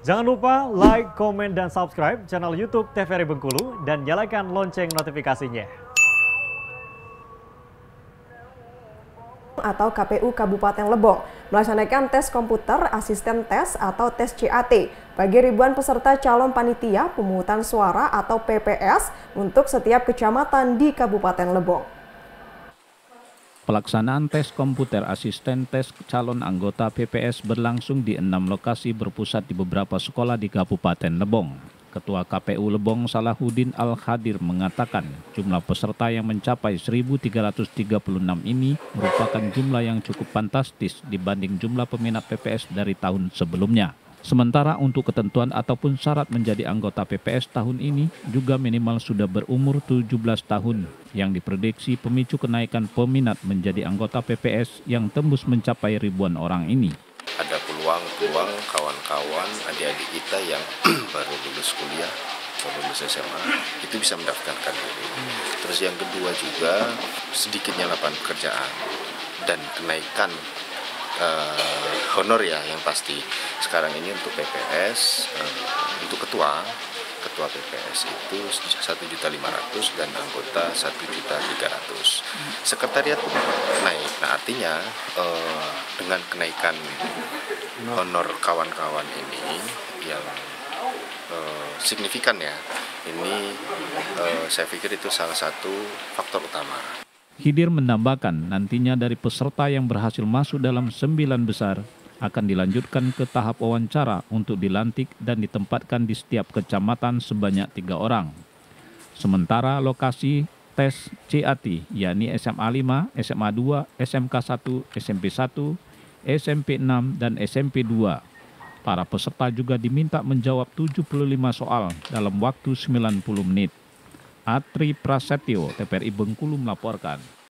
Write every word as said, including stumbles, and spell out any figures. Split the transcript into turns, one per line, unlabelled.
Jangan lupa like, komen, dan subscribe channel YouTube T V R I Bengkulu dan nyalakan lonceng notifikasinya.
Atau K P U Kabupaten Lebong melaksanakan tes komputer asisten tes atau tes C A T bagi ribuan peserta calon panitia pemungutan suara atau P P S untuk setiap kecamatan di Kabupaten Lebong.
Pelaksanaan tes komputer asisten tes calon anggota P P S berlangsung di enam lokasi berpusat di beberapa sekolah di Kabupaten Lebong. Ketua K P U Lebong Salahuddin Al-Khadir mengatakan jumlah peserta yang mencapai seribu tiga ratus tiga puluh enam ini merupakan jumlah yang cukup fantastis dibanding jumlah peminat P P S dari tahun sebelumnya. Sementara untuk ketentuan ataupun syarat menjadi anggota P P S tahun ini juga minimal sudah berumur tujuh belas tahun yang diprediksi pemicu kenaikan peminat menjadi anggota P P S yang tembus mencapai ribuan orang ini.
Ada peluang-peluang kawan-kawan adik-adik kita yang baru lulus kuliah, baru lulus S M A, itu bisa mendaftarkan diri. Terus yang kedua juga sedikitnya lapangan pekerjaan dan kenaikan uh, honor ya yang pasti. Sekarang ini untuk P P S, uh, untuk ketua, ketua P P S itu satu juta lima ratus dan anggota satu juta tiga ratus. Sekretariat naik. Nah, artinya uh, dengan kenaikan honor kawan-kawan ini yang uh, signifikan ya, ini uh, saya pikir itu salah satu faktor utama.
Khidir menambahkan nantinya dari peserta yang berhasil masuk dalam sembilan besar akan dilanjutkan ke tahap wawancara untuk dilantik dan ditempatkan di setiap kecamatan sebanyak tiga orang. Sementara lokasi tes C A T yakni S M A lima, S M A dua, S M K satu, S M P satu, S M P enam, dan S M P dua. Para peserta juga diminta menjawab tujuh puluh lima soal dalam waktu sembilan puluh menit. Atri Prasetyo, T V R I Bengkulu melaporkan.